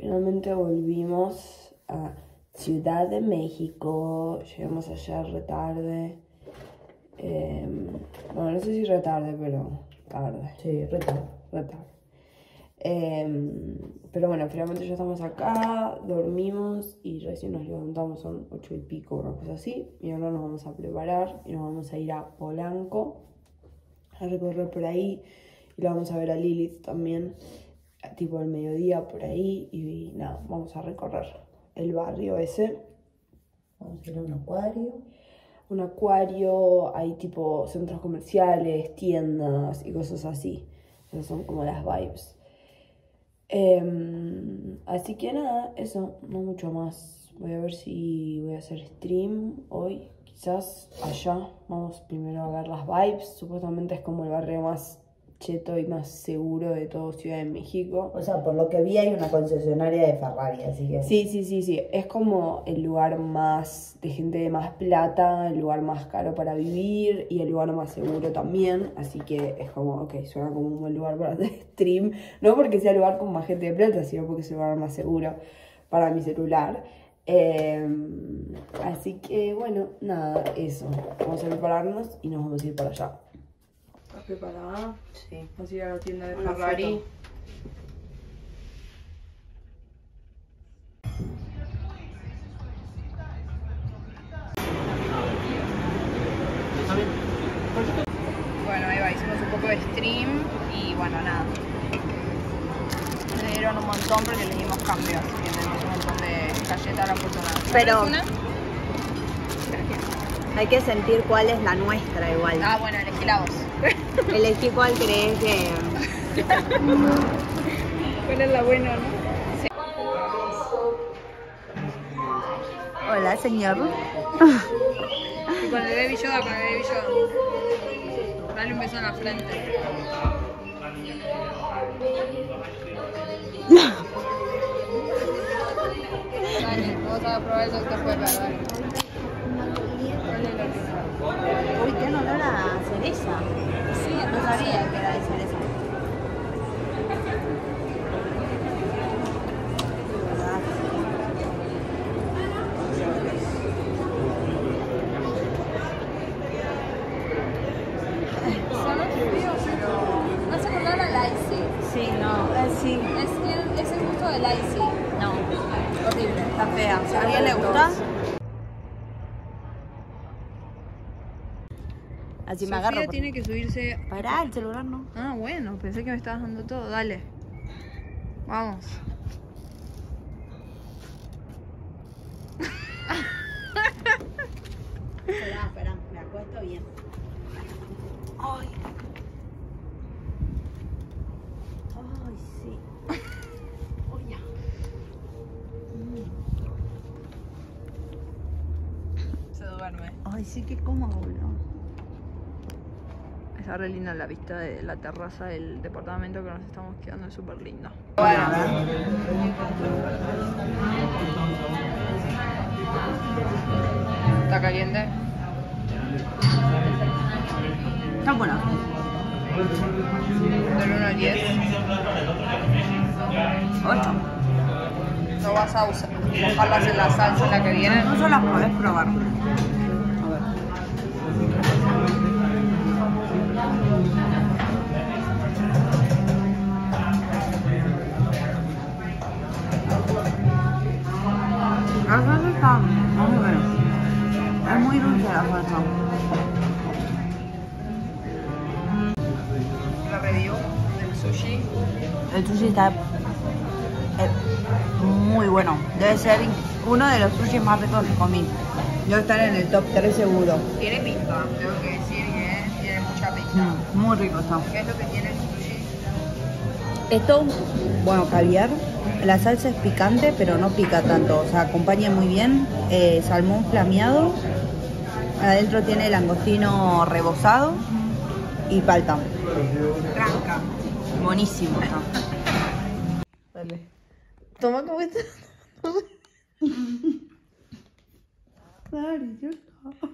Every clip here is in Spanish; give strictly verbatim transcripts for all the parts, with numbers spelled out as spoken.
Finalmente volvimos a Ciudad de México. Llegamos ayer retarde. Eh, bueno, no sé si retarde, pero tarde. Sí, retarde. Retarde. Eh, pero bueno, finalmente ya estamos acá, dormimos y recién nos levantamos, son ocho y pico, una cosa así. Y ahora nos vamos a preparar y nos vamos a ir a Polanco a recorrer por ahí. Y la vamos a ver a Lilith también, tipo al mediodía por ahí. Y nada, vamos a recorrer el barrio ese. Vamos a ir a un acuario. Un acuario, hay tipo centros comerciales, tiendas y cosas así. Esas son como las vibes. Eh, así que nada, eso, no mucho más. Voy a ver si voy a hacer stream hoy, quizás allá. Vamos primero a ver las vibes. Supuestamente es como el barrio más cheto y más seguro de toda Ciudad de México. O sea, por lo que vi hay una concesionaria de Ferrari, así que... Sí, sí, sí, sí. Es como el lugar más de gente de más plata, el lugar más caro para vivir y el lugar más seguro también. Así que es como, ok, suena como un buen lugar para hacer stream. No porque sea el lugar con más gente de plata, sino porque es el lugar más seguro para mi celular. Eh, así que, bueno, nada, eso. Vamos a prepararnos y nos vamos a ir para allá. ¿Estás preparada? Sí. Vamos a ir a la tienda de Una Ferrari. foto. Bueno, ahí va, hicimos un poco de stream y bueno, nada. Me dieron un montón porque le dimos cambio, así que tenemos un montón de galletas a la persona. Pero- una? Hay que sentir cuál es la nuestra igual. Ah, bueno, elegí la vos. Elegí cuál crees que... ¿Cuál es la buena, no? Hola, señor. Y con el Baby Yoda, con el Baby Yoda. Dale un beso en la frente. Dale, vamos a probar eso que te puede perder. Uy, tiene olor a cereza. Sí, no sabía que era de cereza. Son frío, pero... No se acordar a Lacey. Sí, no, eh, sí. Es, es el gusto de Lacey. No, Horrible. está fea. ¿A alguien le gusta? Así me agarro. Sofía por- tiene que subirse. Pará, el celular no. Ah, bueno, pensé que me estabas dando todo. Dale. Vamos. Esperá, esperá, me acuesto bien. Ay. Ay, sí. Uy, ya. Se duerme. Ay, sí, qué cómodo, boludo. Está re linda la vista de la terraza del departamento que nos estamos quedando, es súper lindo. Bueno, ¿Está caliente? está bueno. Del uno al diez. ocho. ¿No vas a usar, mojarlas en la salsa en la que viene? No se las podés probar. La salsa está muy buena. Es muy dulce la salsa. La review del sushi. El sushi está eh, muy bueno. Debe ser uno de los sushis más ricos que comí. Debe estar en el top tres seguro. Tiene pinta, tengo que decir que tiene mucha pinta. Mm, muy rico está. ¿Qué es lo que tiene el sushi? Esto, bueno, caviar. La salsa es picante, pero no pica tanto. O sea, acompaña muy bien. Eh, salmón flameado. Adentro tiene langostino rebozado y palta. Tranca. Buenísimo está. Dale. Toma como esta. Dale, yo no.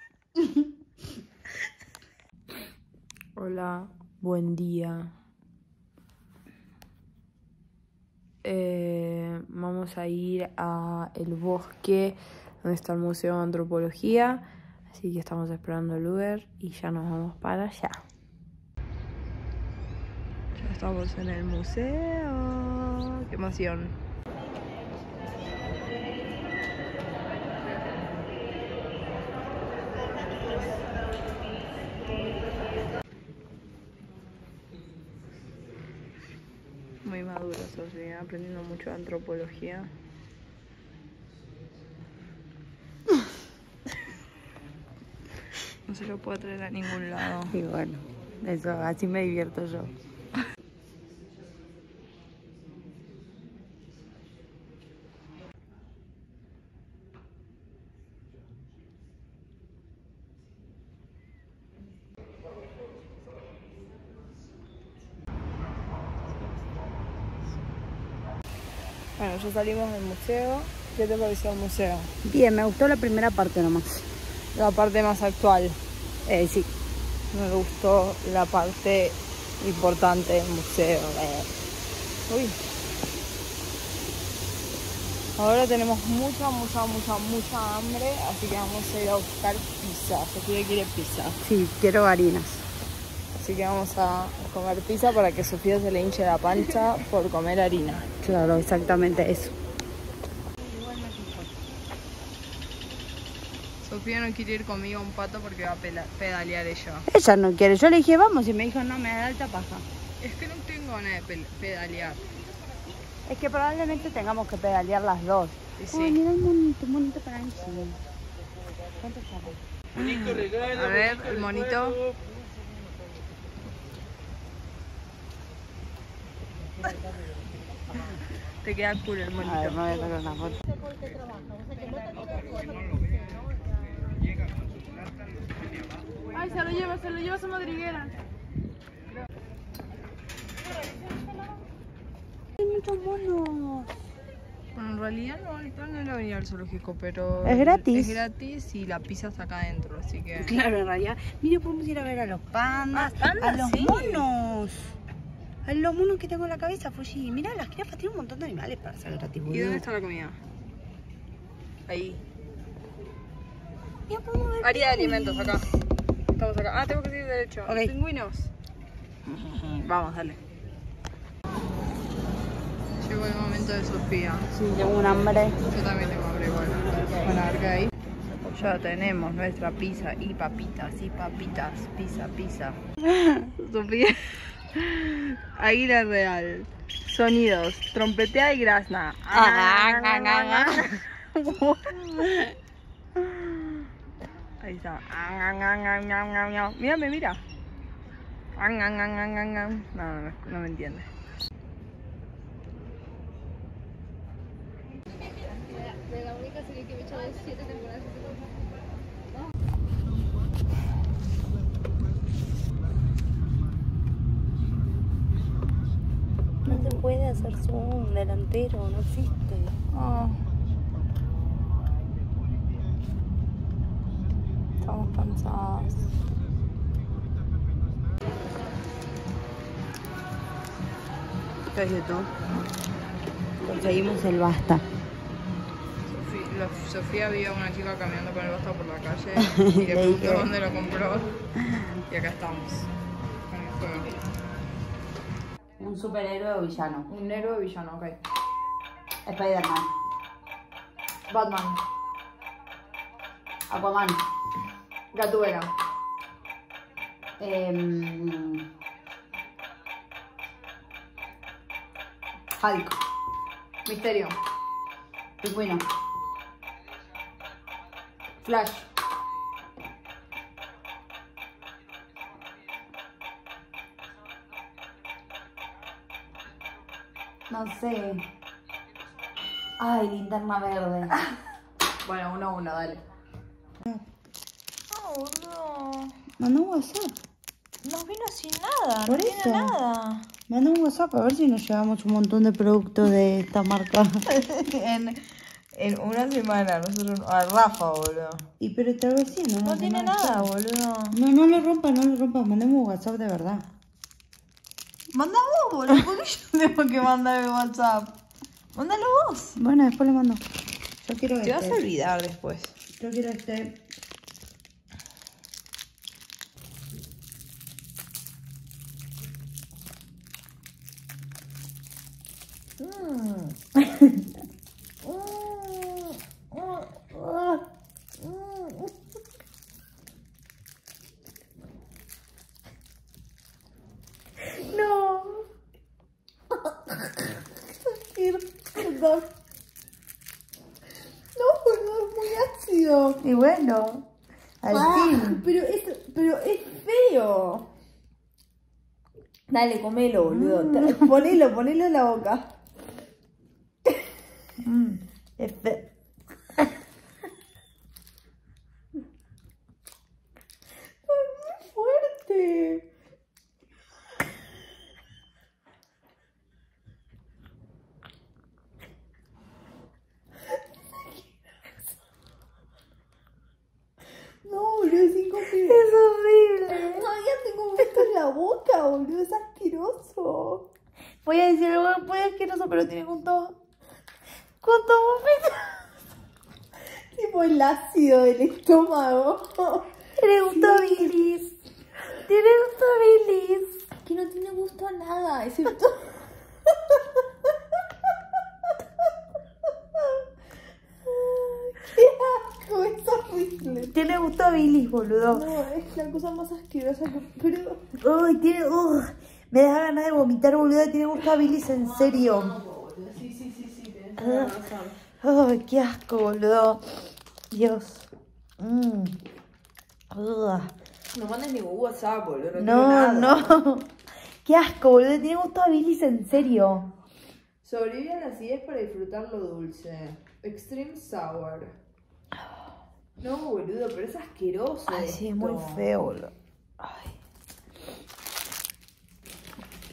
Hola, buen día. eh, vamos a ir a el bosque donde está el Museo de Antropología. Así que estamos esperando el Uber y ya nos vamos para allá. Ya estamos en el museo. ¡Qué emoción! Muy maduro, Sofía, aprendiendo mucho de antropología. No se lo puedo traer a ningún lado. Y bueno, eso, así me divierto yo. Bueno, ya salimos del museo. ¿Qué te pareció el museo? Bien, me gustó la primera parte nomás. La parte más actual. Eh, sí. Me gustó la parte importante del museo. Eh. Uy. Ahora tenemos mucha, mucha, mucha, mucha hambre, así que vamos a ir a buscar pizza. Sofía quiere pizza. Sí, quiero harinas. Así que vamos a comer pizza para que Sofía se le hinche la pancha por comer harina. Claro, exactamente eso. Sofía no quiere ir conmigo a un pato porque va a pedalear ella. Ella no quiere. Yo le dije vamos y me dijo no, me da alta paja. Es que no tengo ganas de pedalear. Es que probablemente tengamos que pedalear las dos. Sí. Ay, mira el monito, monito para mí. ¿Cuánto sale? A ver, el monito. Te queda cool el monito. A ver, me voy a sacar una foto. Ay, se lo lleva, se lo lleva esa madriguera. Hay muchos monos. Bueno, en realidad no, el plan no era venir al zoológico, pero... Es gratis. Es gratis y la pizza está acá adentro, así que... Claro, en realidad. Mira, podemos ir a ver a los pandas, Ah, pandas, a los sí. monos. A los monos que tengo en la cabeza, Fuji. Mira, las jirafas tienen un montón de animales para hacer gratis, ¿Y boludo. dónde está la comida? Ahí. Ya podemos ver Área de pingüinos. alimentos, acá. Estamos acá. Ah, tengo que seguir derecho. Ok. Pingüinos. Vamos, dale. Llegó el momento de Sofía. Sí, tengo un hambre. Yo también tengo hambre igual. Bueno, a ver qué hay. Ya tenemos nuestra pizza y papitas y papitas. Pizza, pizza. Sofía. Águila real. Sonidos. Trompetea y grazna. Ahí está. Mírame, mira. No, no, no me entiende. De la única serie que he hecho es siete temporadas. No se puede hacer zoom delantero, no existe. Oh. Estamos cansadas. ¿Qué es esto? Conseguimos el basta. Sofía, lo- Sofía vio a una chica caminando con el basta por la calle y le Le preguntó dije. dónde lo compró. Y acá estamos. Con el juego. Un superhéroe o villano. Un héroe villano, ok. Spider-Man. Batman. Aquaman. Gatúbela. Eh, Hulk. Misterio. Pingüino. Flash. No sé. Ay, linterna verde. Bueno, uno a uno, dale. Ah, boludo. Mandó un WhatsApp. Nos vino sin nada, Por no eso. tiene nada. Mandó un WhatsApp a ver si nos llevamos un montón de productos de esta marca. en, en una semana, nosotros. A Rafa, boludo. Y pero te hago así, ¿no? No tiene nada, boludo. No, no lo rompa, no lo rompa. Mandemos un WhatsApp de verdad. Manda vos, boludo. ¿Por qué yo tengo que mandar el WhatsApp? Mándalo vos. Bueno, después lo mando. Yo quiero Te este. vas a olvidar después. Yo quiero este. No. No, boludo, es muy ácido. Y bueno, al Ah, fin. pero es, pero es feo. Dale, comelo, boludo. Mm. Ponelo, ponelo en la boca. Mm, es fe- Es muy fuerte. No, boludo, es incomible. Es horrible. Todavía tengo esto en la boca, boludo. Es asqueroso. Voy a decir algo muy asqueroso, pero tiene gusto. Gusto vómito. Tipo el ácido del estómago. Tiene gusto a bilis. Tiene gusto a bilis. Que no tiene gusto a nada, excepto... ¡Qué asco! Es horrible. Tiene gusto a bilis, boludo. No, es la cosa más asquerosa que... Pero... Uy, tiene. Uh, me da ganas de vomitar, boludo. Tiene gusto a bilis, en serio. Sí, sí, sí, sí, tenés toda razón. Ay, qué asco, boludo. Dios. Mm. Ugh. No mandes ningún WhatsApp, boludo. No, no. Qué asco, boludo. Tiene gusto a bilis, en serio. Sobrevive a la acidez para disfrutar lo dulce. Extreme Sour. No, boludo, pero es asqueroso. Ay, sí, es esto. muy feo, boludo.